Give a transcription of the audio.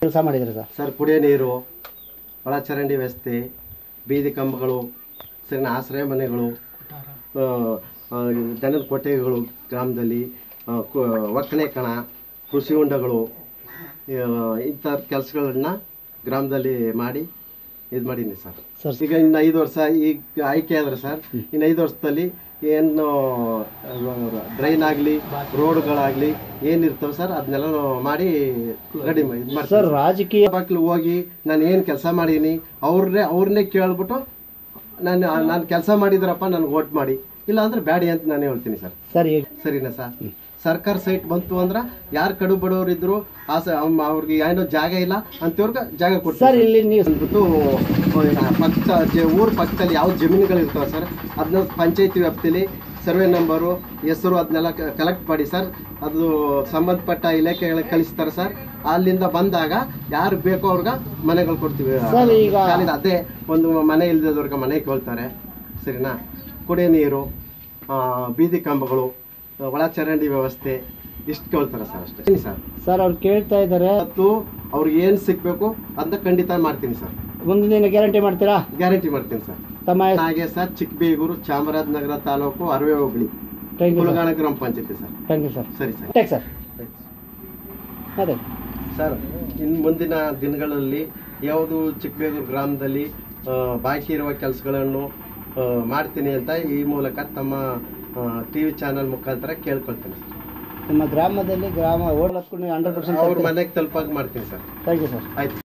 ಕೆಲಸ ಮಾಡಿದ್ರಿ sir? Sir, ಕುಡಿಯೋ ನೀರು, ಒಳಚರಂಡಿ ವ್ಯವಸ್ಥೆ, ಬೀದಿ ಕಂಬಗಳು, ಸರಿನ ಆಶ್ರಯ ಮನೆಗಳು, ದನದ ಕೊಟ್ಟಿಗೆಗಳು ಗ್ರಾಮದಲ್ಲಿ, ಒಕ್ಕಣೆ ಕಣ, ಕೃಷಿ ಹೊಂಡಗಳು, ಇಂಥ ಕೆಲಸಗಳನ್ನ ಗ್ರಾಮದಲ್ಲಿ ಮಾಡಿ ಇದು ಮಾಡೀನಿ ಸರ್. ಈಗ ಇನ್ನು 5 ವರ್ಷ ಈಗ ಆಯ್ಕೆ ಆದ್ರೆ ಸರ್, ಇನ್ನು 5 ವರ್ಷದಲ್ಲಿ ಏನು ಡ್ರೈನ್ ಆಗಲಿ, ರೋಡ್ಗಳಾಗಲಿ ಏನಿರ್ತವೆ ಸರ್, ಅದನ್ನೆಲ್ಲ ಮಾಡಿ ರೆಡಿ ಇದು ಮಾಡಿ ಸರ್. ರಾಜಕೀಯ ಮಕ್ಕಳು ಹೋಗಿ ನಾನು ಏನು ಕೆಲಸ ಮಾಡೀನಿ ಅವ್ರನ್ನೇ ಕೇಳ್ಬಿಟ್ಟು ನಾನು ಕೆಲಸ ಮಾಡಿದ್ರಪ್ಪ ನನಗೆ ವೋಟ್ ಮಾಡಿ, ಇಲ್ಲ ಅಂದ್ರೆ ಬ್ಯಾಡಿ ಅಂತ ನಾನು ಹೇಳ್ತೀನಿ ಸರ್. ಸರಿನಾ ಸರ್? ಸರ್ಕಾರ ಸೈಟ್ ಬಂತು ಅಂದ್ರೆ ಯಾರು ಕಡು ಬಡವರು ಇದ್ರು ಅವ್ರಿಗೆ ಏನೋ ಜಾಗ ಇಲ್ಲ ಅಂತವ್ರಿಗೆ ಜಾಗ ಕೊಡ್ತಾರೆ. ಇಲ್ಲಿ ಅಂದ್ಬಿಟ್ಟು ಊರ ಪಕ್ಕದಲ್ಲಿ ಯಾವ ಜಮೀನುಗಳು ಇರ್ತಾವೆ ಸರ್, ಅದನ್ನ ಪಂಚಾಯತಿ ವ್ಯಾಪ್ತಿಯಲ್ಲಿ ಸರ್ವೆ ನಂಬರು, ಹೆಸರು ಅದನ್ನೆಲ್ಲ ಕಲೆಕ್ಟ್ ಮಾಡಿ ಸರ್. ಅದು ಸಂಬಂಧಪಟ್ಟ ಇಲಾಖೆಗಳಿಗೆ ಕಳಿಸ್ತಾರೆ ಸರ್. ಅಲ್ಲಿಂದ ಬಂದಾಗ ಯಾರು ಬೇಕೋ ಅವ್ರಿಗೆ ಮನೆಗಳು ಕೊಡ್ತೀವಿ. ಅದೇ ಒಂದು ಮನೆ ಇಲ್ದವ್ರಿಗೆ ಮನೆ ಕೇಳ್ತಾರೆ. ಸರಿನಾ? ಕುಡಿಯೋ ನೀರು, ಬೀದಿ ಕಂಬಗಳು, ಒಳಚರಂಡಿ ವ್ಯವಸ್ಥೆ ಇಷ್ಟು ಕೇಳ್ತಾರೆ ಸರ್. ಅಷ್ಟೇ ಸರ್. ಸರ್ ಅವ್ರು ಕೇಳ್ತಾ ಇದ್ದಾರೆ, ಮತ್ತು ಅವ್ರಿಗೆ ಏನು ಸಿಗಬೇಕು ಅದನ್ನ ಖಂಡಿತ ಮಾಡ್ತೀನಿ ಸರ್. ಮುಂದಿನ ಗ್ಯಾರಂಟಿ ಮಾಡ್ತೀರಾ? ಗ್ಯಾರಂಟಿ ಮಾಡ್ತೀನಿ ಸರ್. ಹಾಗೆ ಸರ್, ಚಿಕ್ಕಬೇಗೂರು, ಚಾಮರಾಜನಗರ ತಾಲೂಕು, ಅರವೆ ಹೋಬಳಿ, ಕುಲಗಾಣ ಗ್ರಾಮ panchayat sir. Thank you sir. ಸರಿ ಸರ್. ಸರ್ ಅದೇ ಸರ್, ಇನ್ನು ಮುಂದಿನ ದಿನಗಳಲ್ಲಿ ಯಾವುದು ಚಿಕ್ಕಬೇಗೂರು ಗ್ರಾಮದಲ್ಲಿ ಬಾಕಿ ಇರುವ ಕೆಲಸಗಳನ್ನು ಮಾಡ್ತೀನಿ ಅಂತ ಈ ಮೂಲಕ ತಮ್ಮ TV ಚಾನಲ್ ಮುಖಾಂತರ ಕೇಳ್ಕೊಳ್ತೀನಿ ಸರ್. ನಿಮ್ಮ ಗ್ರಾಮದಲ್ಲಿ ಓಡಾಡ್ಕೊಂಡು 100% ಅವ್ರ ಮನೆಗೆ ತಲುಪಾಗಿ ಮಾಡ್ತೀನಿ ಸರ್. Thank you sir. ಆಯ್ತು.